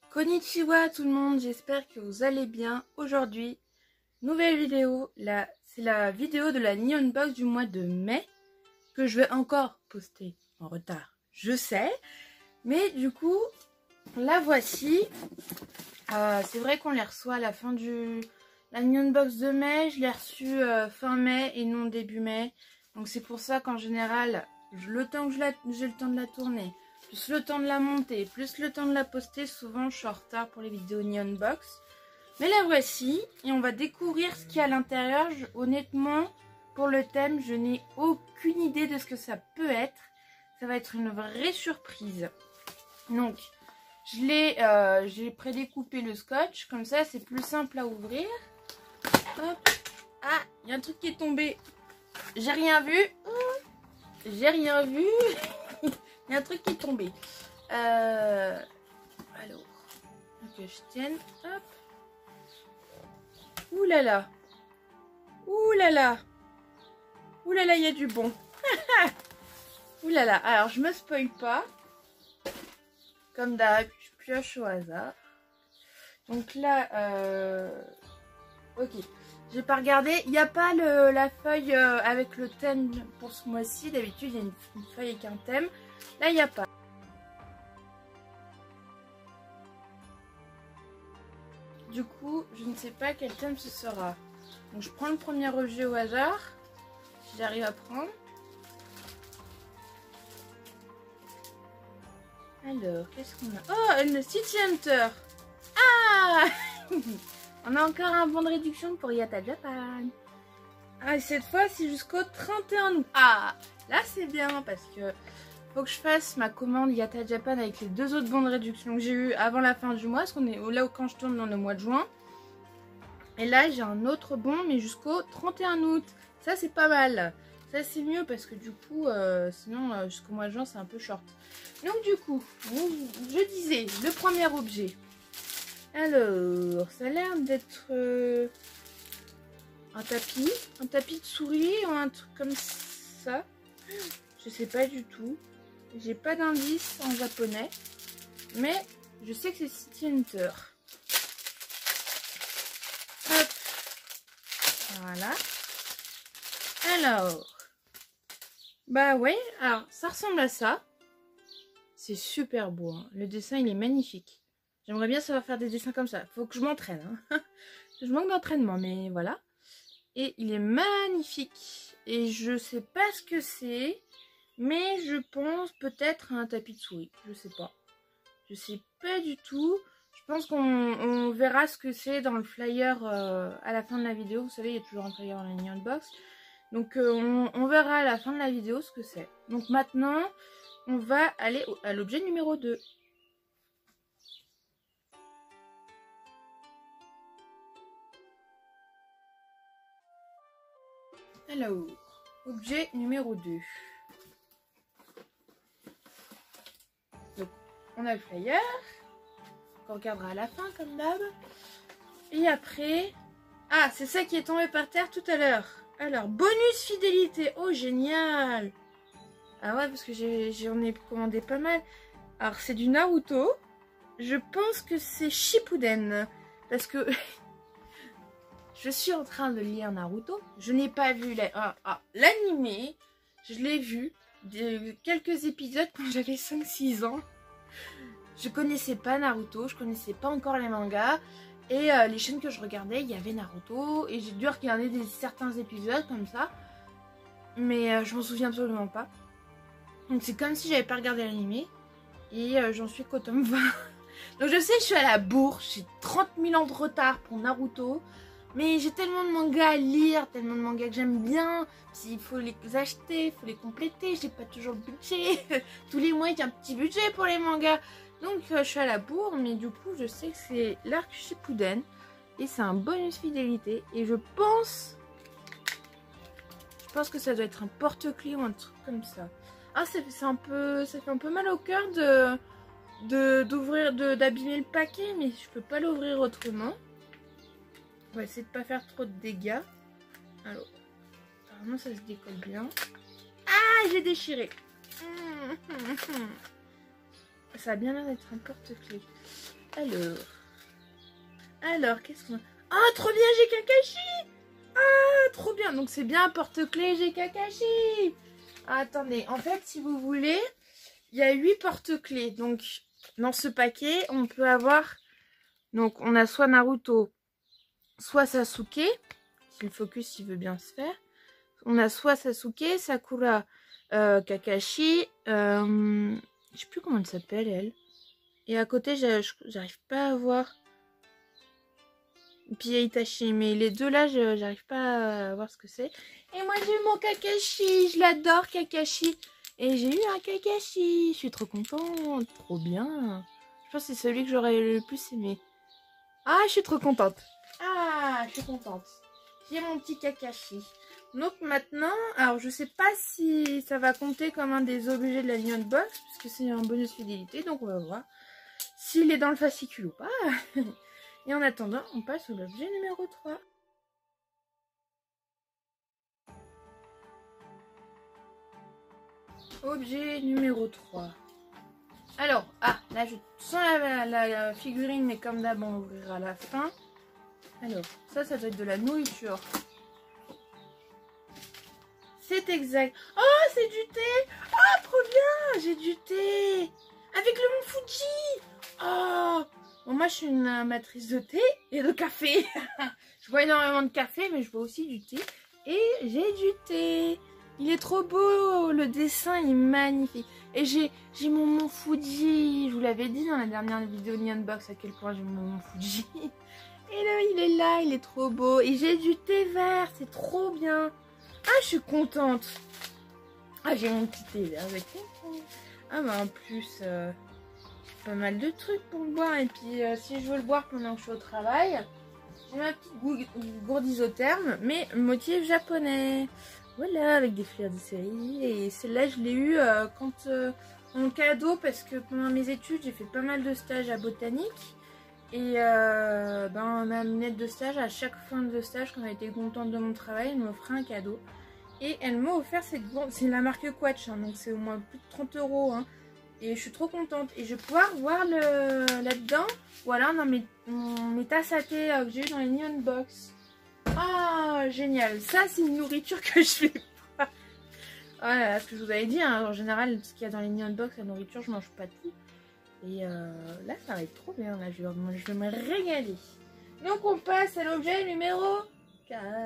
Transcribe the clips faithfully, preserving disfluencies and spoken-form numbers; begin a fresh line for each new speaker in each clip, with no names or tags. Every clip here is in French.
Konnichiwa tout le monde, j'espère que vous allez bien. Aujourd'hui, nouvelle vidéo, là c'est la vidéo de la Neon Box du mois de mai que je vais encore poster en retard, je sais. Mais du coup, la voici. Euh, c'est vrai qu'on les reçoit à la fin du... La Neon Box de mai, je l'ai reçue euh, fin mai et non début mai. Donc c'est pour ça qu'en général, le temps que j'ai le temps de la tourner, plus le temps de la monter, plus le temps de la poster, souvent je suis en retard pour les vidéos Neon Box. Mais la voici et on va découvrir ce qu'il y a à l'intérieur. Honnêtement, pour le thème, je n'ai aucune idée de ce que ça peut être. Ça va être une vraie surprise. Donc, je l'ai, euh, j'ai prédécoupé le scotch, comme ça c'est plus simple à ouvrir. Hop. Ah, il y a un truc qui est tombé. J'ai rien vu. J'ai rien vu. Il y a un truc qui est tombé. Euh, alors, que je tienne. Hop. Ouh là là. Ouh là là. Ouh là là, il y a du bon. Ouh là là. Alors, je me spoil pas. Comme d'hab, je pioche au hasard. Donc là, euh... ok. J'ai pas regardé. Il n'y a pas le, la feuille euh, avec le thème pour ce mois-ci. D'habitude, il y a une, une feuille avec un thème. Là, il n'y a pas. Du coup, je ne sais pas quel thème ce sera. Donc, je prends le premier objet au hasard. Si j'arrive à prendre. Alors, qu'est-ce qu'on a? Oh, le City Hunter. Ah on a encore un bon de réduction pour Yatta Japan. Ah, et cette fois, c'est jusqu'au trente et un août. Ah, là, c'est bien parce que faut que je fasse ma commande Yatta Japan avec les deux autres bons de réduction que j'ai eu avant la fin du mois. Parce qu'on est là où quand je tourne dans le mois de juin. Et là, j'ai un autre bon, mais jusqu'au trente et un août. Ça, c'est pas mal. Ça, c'est mieux parce que du coup, euh, sinon, euh, jusqu'au mois de juin, c'est un peu short. Donc, du coup, je disais, le premier objet. Alors, ça a l'air d'être euh, un tapis. Un tapis de souris ou un truc comme ça. Je sais pas du tout. J'ai pas d'indice en japonais. Mais je sais que c'est City Hunter. Hop. Voilà. Alors. Bah ouais, alors ça ressemble à ça. C'est super beau, hein. Le dessin il est magnifique. J'aimerais bien savoir faire des dessins comme ça. Faut que je m'entraîne, hein. Je manque d'entraînement, mais voilà. Et il est magnifique. Et je sais pas ce que c'est, mais je pense peut-être à un tapis de souris. Je sais pas. Je sais pas du tout. Je pense qu'on on verra ce que c'est dans le flyer euh, à la fin de la vidéo. Vous savez, il y a toujours un flyer dans la Neon Box. Donc euh, on, on verra à la fin de la vidéo ce que c'est. Donc maintenant, on va aller au, à l'objet numéro deux. Alors, objet numéro deux. Donc, on a le flyer, qu'on regardera à la fin comme d'hab. Et après, ah, c'est ça qui est tombé par terre tout à l'heure. Alors, bonus fidélité. Oh, génial. Ah ouais, parce que j'en ai, ai commandé pas mal. Alors, c'est du Naruto. Je pense que c'est Shippuden. Parce que je suis en train de lire Naruto. Je n'ai pas vu l'animé. La, ah, ah, je l'ai vu de quelques épisodes quand j'avais cinq six ans. Je connaissais pas Naruto. Je connaissais pas encore les mangas. Et euh, les chaînes que je regardais, il y avait Naruto. Et j'ai dû regarder des, certains épisodes comme ça. Mais euh, je m'en souviens absolument pas. Donc c'est comme si j'avais pas regardé l'animé. Et euh, j'en suis qu'au tome vingt. Donc je sais que je suis à la bourre. J'ai trente mille ans de retard pour Naruto. Mais j'ai tellement de mangas à lire. Tellement de mangas que j'aime bien. Il faut les acheter, il faut les compléter. J'ai pas toujours le budget. Tous les mois il y a un petit budget pour les mangas. Donc euh, je suis à la bourre, mais du coup je sais que c'est l'arc Shippuden et c'est un bonus fidélité et je pense je pense que ça doit être un porte-clés ou un truc comme ça. Ah, c'est un peu ça fait un peu mal au cœur de de d'ouvrir de d'abîmer le paquet, mais je peux pas l'ouvrir autrement. On va essayer de pas faire trop de dégâts. Alors apparemment ça se décolle bien. Ah, j'ai déchiré. Ça a bien l'air d'être un porte-clés. Alors. Alors, qu'est-ce qu'on a? Ah, trop bien, j'ai Kakashi! Ah, trop bien. Donc, c'est bien un porte-clés, j'ai Kakashi. Ah, attendez, en fait, si vous voulez, il y a huit porte-clés. Donc, dans ce paquet, on peut avoir... Donc, on a soit Naruto, soit Sasuke. Si le focus, il veut bien se faire. On a soit Sasuke, Sakura, euh, Kakashi. Euh, je sais plus comment elle s'appelle, elle. Et à côté, j'arrive pas à voir. Puis il y a Itachi. Mais les deux là, j'arrive pas à voir ce que c'est. Et moi, j'ai eu mon Kakashi. Je l'adore, Kakashi. Et j'ai eu un Kakashi. Je suis trop contente. Trop bien. Je pense que c'est celui que j'aurais le plus aimé. Ah, je suis trop contente. Ah, je suis contente. J'ai mon petit Kakashi. Donc maintenant, alors je sais pas si ça va compter comme un des objets de la Neon Box, puisque c'est un bonus fidélité, donc on va voir s'il est dans le fascicule ou pas. Et en attendant, on passe au l'objet numéro trois. Objet numéro trois. Alors, ah, là je sens la, la, la figurine, mais comme d'hab, on ouvrira à la fin. Alors, ça, ça doit être de la nourriture. C'est exact. Oh, c'est du thé. Oh, trop bien. J'ai du thé. Avec le mont Fuji. Oh. Bon, moi, je suis une amatrice de thé et de café. Je bois énormément de café, mais je bois aussi du thé. Et j'ai du thé. Il est trop beau. Le dessin est magnifique. Et j'ai mon mont Fuji. Je vous l'avais dit dans la dernière vidéo de Neon Box à quel point j'ai mon mont Fuji. Et là, il est là. Il est trop beau. Et j'ai du thé vert. C'est trop bien. Ah, je suis contente. Ah, j'ai mon petit thé là avec. Ah, bah en plus, euh, j'ai pas mal de trucs pour le boire. Et puis, euh, si je veux le boire pendant que je suis au travail, j'ai ma petite gourde isotherme, mais motif japonais. Voilà, avec des fleurs de série. Et celle-là, je l'ai eu euh, quand euh, en cadeau, parce que pendant mes études, j'ai fait pas mal de stages à botanique. Et euh, ben, ma lunette de stage, à chaque fin de stage, quand elle était contente de mon travail, elle m'offrait un cadeau. Et elle m'a offert cette gourde. C'est la marque Quatch, hein, donc c'est au moins plus de trente euros. Hein. Et je suis trop contente. Et je vais pouvoir voir le là-dedans. Voilà, dans mes, mes tasses à thé euh, que j'ai eu dans les Neon Box. Ah, génial. Ça, c'est une nourriture que je fais pas. Voilà, ce que je vous avais dit. Hein, en général, ce qu'il y a dans les Neon Box, la nourriture, je mange pas tout. Et euh, là, ça va être trop bien. Là, je, vais, je vais me régaler. Donc, on passe à l'objet numéro quatre.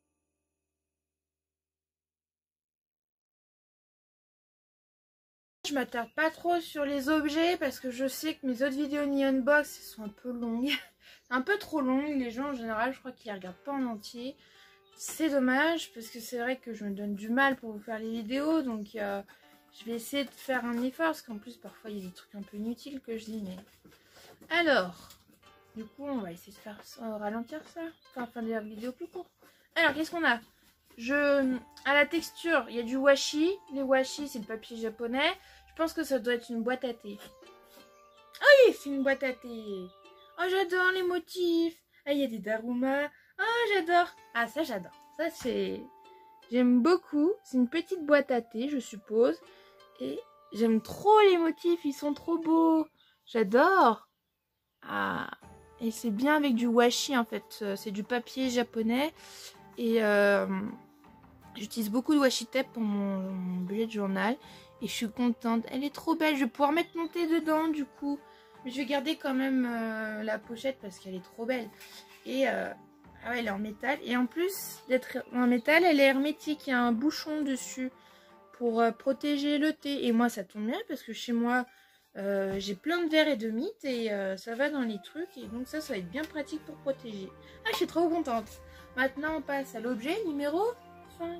Je m'attarde pas trop sur les objets parce que je sais que mes autres vidéos Neon Box sont un peu longues. Un peu trop longues. Les gens, en général, je crois qu'ils regardent pas en entier. C'est dommage parce que c'est vrai que je me donne du mal pour vous faire les vidéos. Donc, euh, je vais essayer de faire un effort parce qu'en plus, parfois, il y a des trucs un peu inutiles que je dis. Mais alors, du coup, on va essayer de faire ça, ralentir ça. Enfin, faire des vidéos plus courtes. Alors, qu'est-ce qu'on a? Je, à la texture, il y a du washi. Les washi, c'est le papier japonais. Je pense que ça doit être une boîte à thé. Ah oui, c'est une boîte à thé. Oh, j'adore les motifs. Ah, il y a des Daruma. Oh, j'adore. Ah, ça, j'adore. Ça, c'est... J'aime beaucoup. C'est une petite boîte à thé, je suppose. Et j'aime trop les motifs. Ils sont trop beaux. J'adore. Ah. Et c'est bien avec du washi, en fait. C'est du papier japonais. Et euh, j'utilise beaucoup de washi tape pour mon, mon bullet journal. Et je suis contente. Elle est trop belle. Je vais pouvoir mettre mon thé dedans, du coup. Mais je vais garder quand même euh, la pochette parce qu'elle est trop belle. Et euh, ah ouais, elle est en métal. Et en plus d'être en métal, elle est hermétique. Il y a un bouchon dessus pour euh, protéger le thé. Et moi, ça tombe bien parce que chez moi, euh, j'ai plein de verres et de mythes. Et euh, ça va dans les trucs. Et donc ça, ça va être bien pratique pour protéger. Ah, je suis trop contente. Maintenant, on passe à l'objet numéro cinq.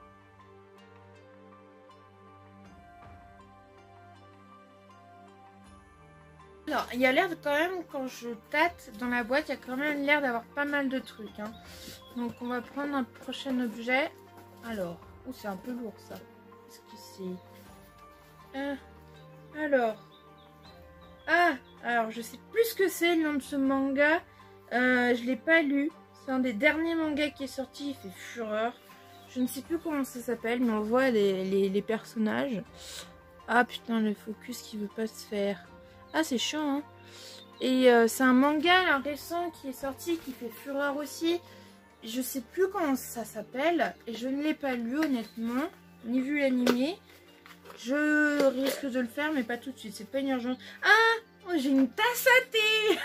Alors, il y a l'air quand même, quand je tâte dans la boîte, il y a quand même l'air d'avoir pas mal de trucs. Hein. Donc, on va prendre un prochain objet. Alors, oh, c'est un peu lourd ça. Qu'est-ce que c'est euh, Alors, ah, alors je sais plus ce que c'est le nom de ce manga. Euh, je l'ai pas lu. C'est un des derniers mangas qui est sorti. Il fait fureur. Je ne sais plus comment ça s'appelle, mais on voit les, les, les personnages. Ah putain, le focus qui veut pas se faire. Ah, c'est chiant, hein. Et euh, c'est un manga là, récent qui est sorti, qui fait fureur aussi. Je sais plus comment ça s'appelle. Et je ne l'ai pas lu, honnêtement. Ni vu l'animé. Je risque de le faire, mais pas tout de suite. C'est pas une urgence. Ah, oh, j'ai une tasse à thé.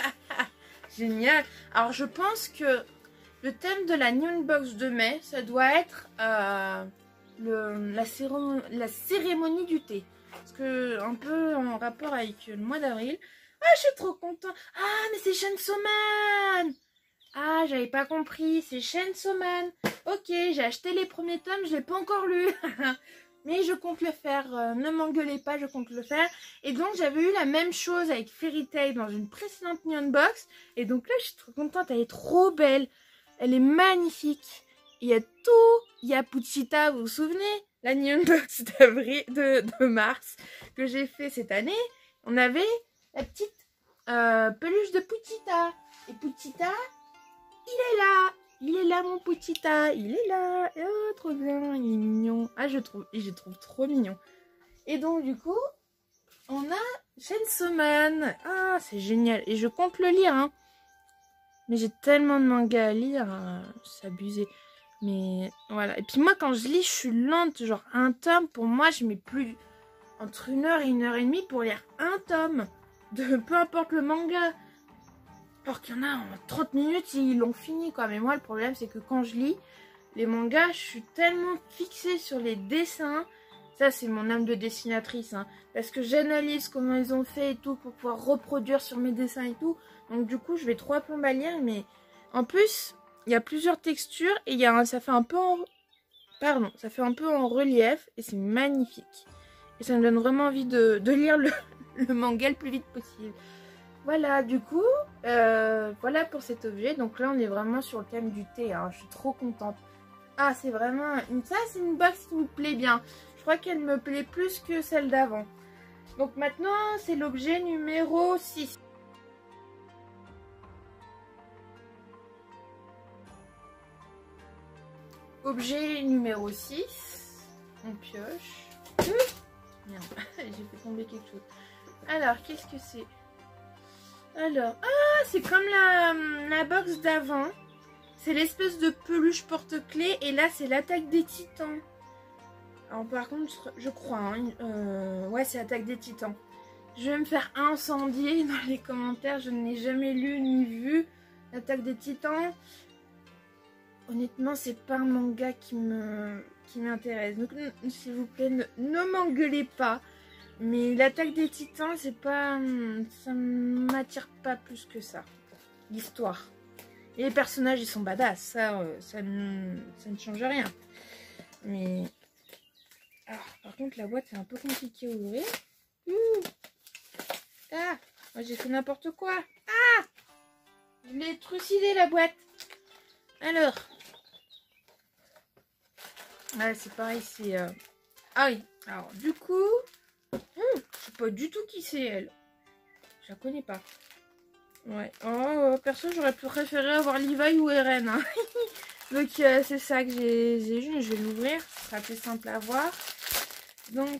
Génial. Alors, je pense que le thème de la Neon Box de mai, ça doit être euh, le, la, cérémonie, la cérémonie du thé. Parce que, un peu en rapport avec le mois d'avril. Ah, je suis trop contente. Ah, mais c'est Chainsaw Man. Ah, j'avais pas compris. C'est Chainsaw Man. Ok, j'ai acheté les premiers tomes, je l'ai pas encore lu. Mais je compte le faire. Euh, ne m'engueulez pas, je compte le faire. Et donc, j'avais eu la même chose avec Fairy Tail dans une précédente Neon Box. Et donc là, je suis trop contente. Elle est trop belle. Elle est magnifique. Il y a tout. Il y a Puchita, vous vous souvenez? La Neon Box d'avril, de, de mars que j'ai fait cette année. On avait la petite euh, peluche de Puchita. Et Puchita, il est là. Il est là, mon Puchita. Il est là. Oh, trop bien. Il est mignon. Ah, je trouve, je trouve trop mignon. Et donc, du coup, on a Chainsaw Man. Ah, c'est génial. Et je compte le lire, hein. Mais j'ai tellement de mangas à lire. Hein. C'est abusé. Mais voilà. Et puis moi, quand je lis, je suis lente. Genre, un tome, pour moi, je mets plus entre une heure et une heure et demie pour lire un tome. De peu importe le manga. Alors qu'il y en a en trente minutes, ils l'ont fini, quoi. Mais moi, le problème, c'est que quand je lis les mangas, je suis tellement fixée sur les dessins. Ça, c'est mon âme de dessinatrice, hein. Parce que j'analyse comment ils ont fait et tout pour pouvoir reproduire sur mes dessins et tout. Donc, du coup, je vais trop à plomb à lire. Mais en plus, il y a plusieurs textures et il y a un, ça fait un peu en... Pardon, ça fait un peu en relief et c'est magnifique. Et ça me donne vraiment envie de, de lire le, le manga le plus vite possible. Voilà, du coup, euh, voilà pour cet objet. Donc là, on est vraiment sur le thème du thé, hein. Je suis trop contente. Ah, c'est vraiment... Une... Ça, c'est une box qui me plaît bien. Je crois qu'elle me plaît plus que celle d'avant. Donc maintenant, c'est l'objet numéro six. Objet numéro six. On pioche. Ouh, merde, j'ai fait tomber quelque chose. Alors, qu'est-ce que c'est? Alors, ah, c'est comme la, la box d'avant. C'est l'espèce de peluche porte-clés. Et là, c'est l'attaque des titans. Alors, par contre, je crois. Hein, euh, ouais, c'est l'attaque des titans. Je vais me faire incendier dans les commentaires. Je n'ai jamais lu ni vu l'attaque des titans. Honnêtement, c'est pas un manga qui me qui m'intéresse. Donc, s'il vous plaît, ne, ne m'engueulez pas. Mais l'attaque des titans, c'est pas... Ça m'attire pas plus que ça. L'histoire. Et les personnages, ils sont badass. Ça, euh, ça, ne, ça ne change rien. Mais... Alors, par contre, la boîte, c'est un peu compliqué à ouvrir. Ouh. Ah, moi, j'ai fait n'importe quoi. Ah, je l'ai trucidé, la boîte. Alors. Ouais, c'est pareil, c'est... Euh... Ah oui. Alors, du coup... Hum, je sais pas du tout qui c'est, elle. Je la connais pas. Ouais. Oh, perso, j'aurais préféré avoir Levi ou Eren. Hein. Donc, euh, c'est ça que j'ai eu. Je vais l'ouvrir. Ce sera plus simple à voir. Donc...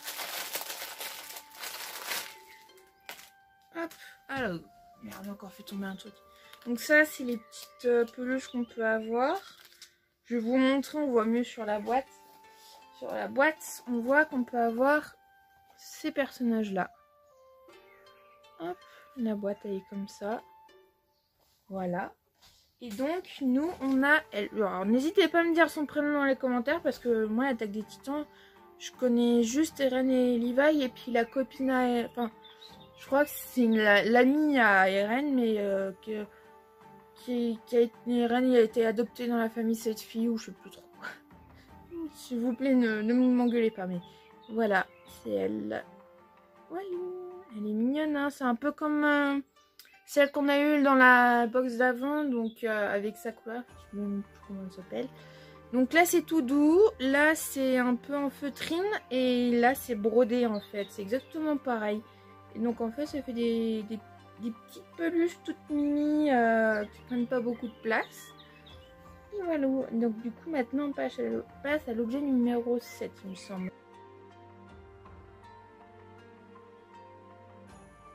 Hop. Alors... Merde, j'ai encore fait tomber un truc. Donc ça, c'est les petites euh, peluches qu'on peut avoir. Je vais vous montrer, on voit mieux sur la boîte. Sur la boîte, on voit qu'on peut avoir ces personnages-là. Hop, la boîte, elle est comme ça. Voilà. Et donc, nous, on a... Elle. Alors, n'hésitez pas à me dire son prénom dans les commentaires, parce que moi, l'attaque des titans, je connais juste Eren et Levi, et puis la copine à... Enfin, je crois que c'est l'amie à Eren, mais euh, que... Qui, qui a été, Eren a été adopté dans la famille cette fille, ou je sais plus trop. S'il vous plaît, ne, ne m'engueulez pas, mais voilà, c'est elle. Voilà, elle est mignonne, hein. C'est un peu comme euh, celle qu'on a eue dans la box d'avant, donc euh, avec Sakura, je ne sais même plus comment elle s'appelle. Donc là, c'est tout doux, là, c'est un peu en feutrine, et là, c'est brodé en fait, c'est exactement pareil. Et donc en fait, ça fait des, des des petites peluches toutes mini euh, qui prennent pas beaucoup de place. Et voilà. Donc du coup maintenant on passe à l'objet numéro sept, il me semble.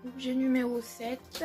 Objet numéro sept.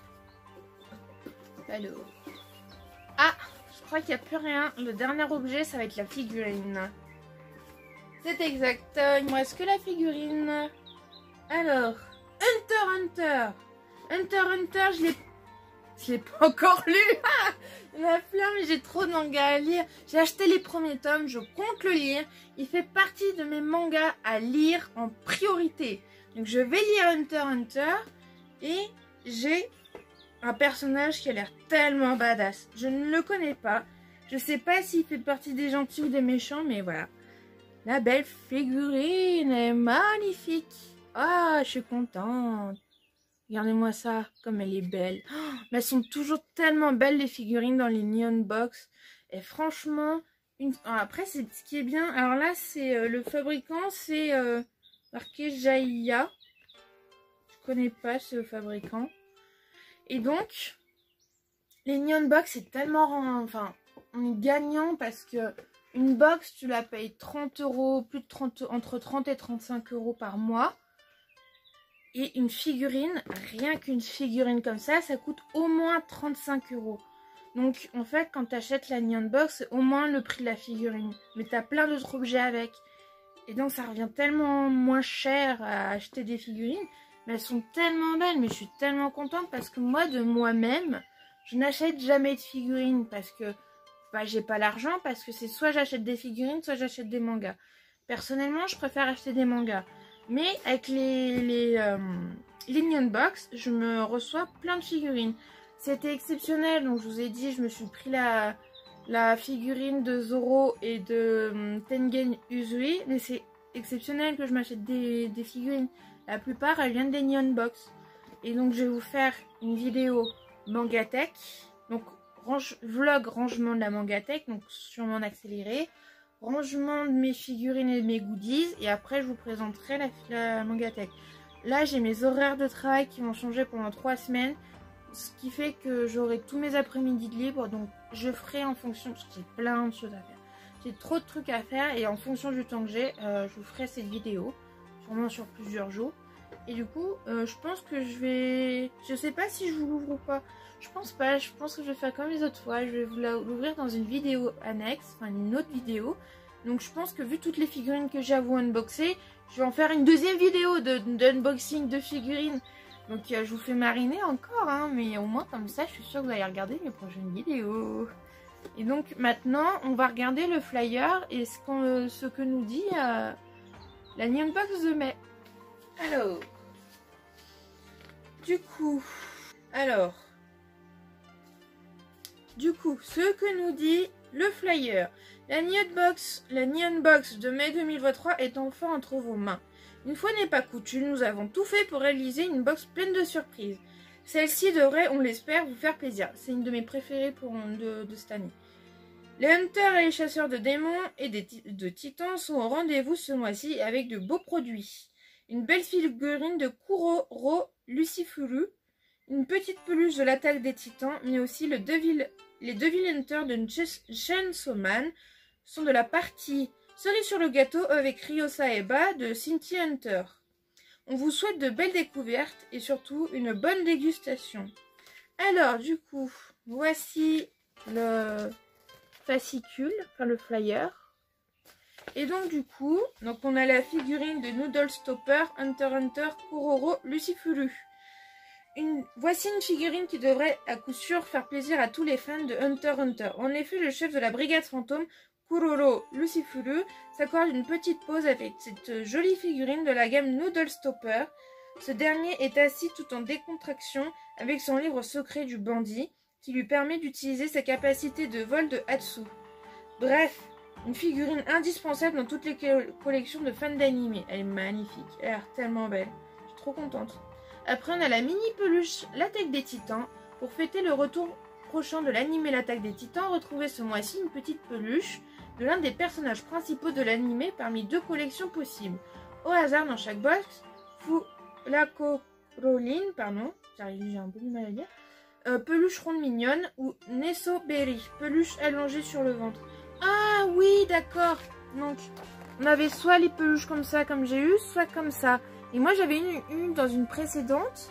Alors. Ah, je crois qu'il n'y a plus rien. Le dernier objet, ça va être la figurine. C'est exact. Il me reste que la figurine. Alors, Hunter Hunter. Hunter Hunter, je l'ai... Je l'ai pas encore lu. La fleur, mais j'ai trop de mangas à lire. J'ai acheté les premiers tomes, je compte le lire. Il fait partie de mes mangas à lire en priorité. Donc je vais lire Hunter Hunter. Et j'ai un personnage qui a l'air tellement badass. Je ne le connais pas. Je sais pas s'il fait partie des gentils ou des méchants, mais voilà. La belle figurine est magnifique. Ah, je suis contente. Regardez-moi ça, comme elle est belle. Oh, mais elles sont toujours tellement belles, les figurines, dans les Neon Box. Et franchement, une... ah, après, c'est ce qui est bien. Alors là, c'est euh, le fabricant, c'est euh, marqué Jaya. Je connais pas ce fabricant. Et donc, les Neon Box, c'est tellement... Enfin, on est gagnant parce que une box, tu la payes trente euros, plus de trente, entre trente et trente-cinq euros par mois. Et une figurine, rien qu'une figurine comme ça, ça coûte au moins trente-cinq euros. Donc en fait, quand tu achètes la Neon Box, c'est au moins le prix de la figurine. Mais tu as plein d'autres objets avec. Et donc ça revient tellement moins cher à acheter des figurines. Mais elles sont tellement belles, mais je suis tellement contente parce que moi, de moi-même, je n'achète jamais de figurines. Parce que bah, j'ai pas l'argent, parce que c'est soit j'achète des figurines, soit j'achète des mangas. Personnellement, je préfère acheter des mangas. Mais avec les, les, euh, les Neon Box, je me reçois plein de figurines. C'était exceptionnel, donc je vous ai dit, je me suis pris la, la figurine de Zoro et de um, Tengen Uzui. Mais c'est exceptionnel que je m'achète des, des figurines. La plupart, elles viennent des Neon Box. Et donc je vais vous faire une vidéo Mangatech. Donc range, vlog rangement de la Mangatech, donc sûrement en accéléré. Rangement de mes figurines et de mes goodies, et après je vous présenterai la, la Mangatech. Là j'ai mes horaires de travail qui vont changer pendant trois semaines, ce qui fait que j'aurai tous mes après-midi de libre, donc je ferai en fonction, parce que j'ai plein de choses à faire. J'ai trop de trucs à faire et en fonction du temps que j'ai, euh, je vous ferai cette vidéo, sûrement sur plusieurs jours. Et du coup, euh, je pense que je vais... Je sais pas si je vous l'ouvre ou pas. Je pense pas, je pense que je vais faire comme les autres fois. Je vais vous l'ouvrir dans une vidéo annexe, enfin une autre vidéo. Donc je pense que vu toutes les figurines que j'ai à vous unboxer, je vais en faire une deuxième vidéo d'unboxing de, de figurines. Donc euh, je vous fais mariner encore, hein, mais au moins comme ça, je suis sûre que vous allez regarder mes prochaines vidéos. Et donc maintenant, on va regarder le flyer et ce, qu'on, ce que nous dit euh, la Neon Box de mai. Alors, du coup, alors, du coup, ce que nous dit le flyer. La Neon Box, la Neon Box de mai deux mille vingt-trois est enfin entre vos mains. Une fois n'est pas coutume, nous avons tout fait pour réaliser une box pleine de surprises. Celle-ci devrait, on l'espère, vous faire plaisir. C'est une de mes préférées pour, de, de cette année. Les hunters et les chasseurs de démons et des, de titans sont au rendez-vous ce mois-ci avec de beaux produits. Une belle figurine de Kuroro Lucifuru, une petite peluche de l'attaque des titans, mais aussi le Devil, les Devil Hunters de Chainsaw Man sont de la partie cerise sur le gâteau avec Ryo Saeba de Cynthia Hunter. On vous souhaite de belles découvertes et surtout une bonne dégustation. Alors du coup, voici le fascicule, enfin le flyer. Et donc du coup, donc on a la figurine de Noodle Stopper, Hunter Hunter, Kuroro, Lucifuru. Une, voici une figurine qui devrait à coup sûr faire plaisir à tous les fans de Hunter Hunter. En effet, le chef de la brigade fantôme, Kuroro Lucifuru, s'accorde une petite pause avec cette jolie figurine de la gamme Noodle Stopper. Ce dernier est assis tout en décontraction avec son livre secret du bandit, qui lui permet d'utiliser sa capacité de vol de Hatsu. Bref, une figurine indispensable dans toutes les collections de fans d'anime. Elle est magnifique, elle a l'air tellement belle. Je suis trop contente. Après, on a la mini peluche L'attaque des titans. Pour fêter le retour prochain de l'anime L'Attaque des titans, retrouvez ce mois-ci une petite peluche de l'un des personnages principaux de l'anime parmi deux collections possibles. Au hasard, dans chaque box, Fulakoroline, pardon, j'ai un peu du mal à dire, euh, peluche ronde mignonne ou Nesoberi, peluche allongée sur le ventre. Ah oui, d'accord. Donc, on avait soit les peluches comme ça, comme j'ai eu, soit comme ça. Et moi, j'avais une, une dans une précédente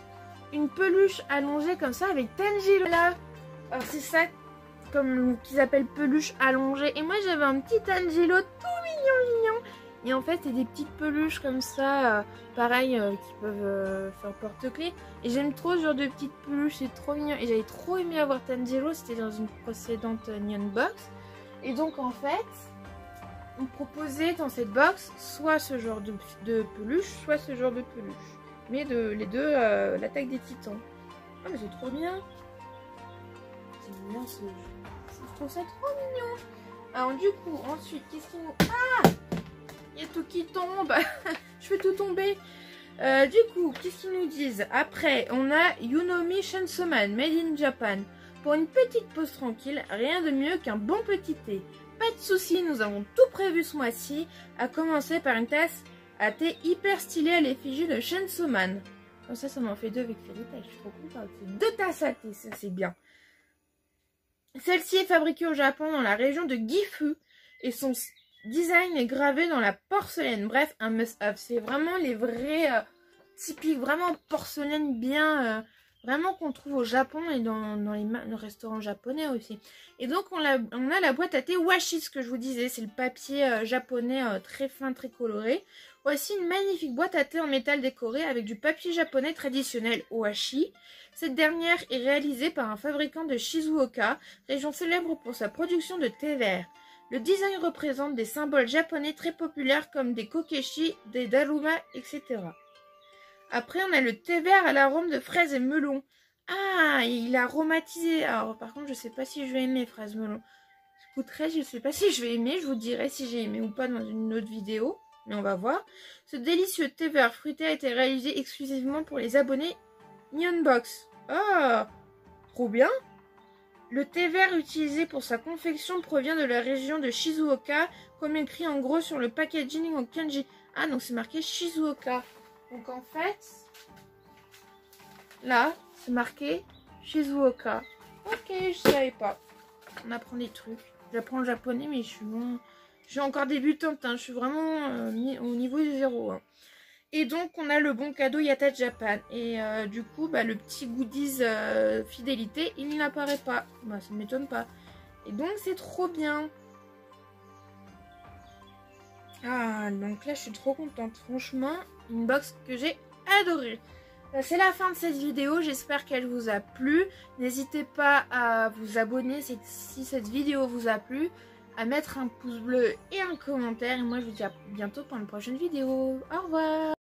une peluche allongée comme ça avec Tanjiro là. Alors c'est ça comme qu'ils appellent peluche allongée. Et moi j'avais un petit Tanjiro tout mignon mignon. Et en fait c'est des petites peluches comme ça, euh, pareil, euh, qui peuvent euh, faire porte-clés. Et j'aime trop ce genre de petites peluches, c'est trop mignon. Et j'avais trop aimé avoir Tanjiro, c'était dans une précédente euh, Nyan Box. Et donc en fait, on proposait dans cette box soit ce genre de, de peluche, soit ce genre de peluche. Mais de, les deux, euh, l'attaque des titans. Ah mais c'est trop bien. C'est bien ce jeu. Je trouve ça trop mignon. Alors du coup, ensuite, qu'est-ce qu'il nous... Ah, il y a tout qui tombe. Je fais tout tomber. Euh, du coup, qu'est-ce qu'ils nous disent? Après, on a Yunomi Shensoman, Made in Japan. Pour une petite pause tranquille, rien de mieux qu'un bon petit thé. Pas de soucis, nous avons tout prévu ce mois-ci, à commencer par une tasse à thé hyper stylée à l'effigie de Shensoman. Comme ça, ça m'en fait deux avec Fairytale, je suis trop contente. Deux tasses à thé, ça c'est bien. Celle-ci est fabriquée au Japon, dans la région de Gifu, et son design est gravé dans la porcelaine. Bref, un must-have. C'est vraiment les vrais euh, typiques, vraiment porcelaine bien... Euh, vraiment qu'on trouve au Japon et dans, dans les, les restaurants japonais aussi. Et donc on a, on a la boîte à thé washi, ce que je vous disais, c'est le papier euh, japonais euh, très fin, très coloré. Voici une magnifique boîte à thé en métal décorée avec du papier japonais traditionnel washi. Cette dernière est réalisée par un fabricant de Shizuoka, région célèbre pour sa production de thé vert. Le design représente des symboles japonais très populaires comme des kokeshi, des daruma, et cetera. Après, on a le thé vert à l'arôme de fraises et melon. Ah, il a aromatisé. Alors, par contre, je sais pas si je vais aimer fraises melon. Écouterai, je sais pas si je vais aimer. Je vous dirai si j'ai aimé ou pas dans une autre vidéo. Mais on va voir. Ce délicieux thé vert fruité a été réalisé exclusivement pour les abonnés Nyan Box. Ah, trop bien. Le thé vert utilisé pour sa confection provient de la région de Shizuoka, comme écrit en gros sur le packaging en kanji. Ah, donc c'est marqué Shizuoka. Donc en fait, là, c'est marqué Shizuoka. Ok, je savais pas. On apprend des trucs. J'apprends le japonais, mais je suis, bon... je suis encore débutante. Hein. Je suis vraiment euh, au niveau zéro. Hein. Et donc, on a le bon cadeau Yata Japan. Et euh, du coup, bah, le petit goodies euh, fidélité, il n'apparaît pas. Bah, ça ne m'étonne pas. Et donc, c'est trop bien. Ah, donc là, je suis trop contente. Franchement, une box que j'ai adorée. C'est la fin de cette vidéo. J'espère qu'elle vous a plu. N'hésitez pas à vous abonner si cette vidéo vous a plu. À mettre un pouce bleu et un commentaire. Et moi, je vous dis à bientôt pour une prochaine vidéo. Au revoir.